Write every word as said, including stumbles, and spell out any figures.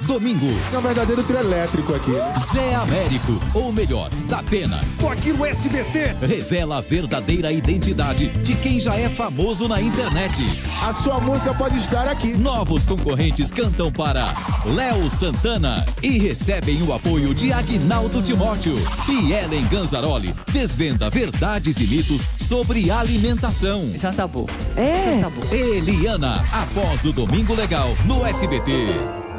Domingo. É um verdadeiro trio elétrico aqui. Zé Américo, ou melhor, da Pena. Tô aqui no S B T. Revela a verdadeira identidade de quem já é famoso na internet. A sua música pode estar aqui. Novos concorrentes cantam para Léo Santana e recebem o apoio de Aguinaldo Timóteo. E Ellen Ganzaroli desvenda verdades e mitos sobre alimentação. Já tá bom. É. Já tá bom. Eliana, após o Domingo Legal no S B T.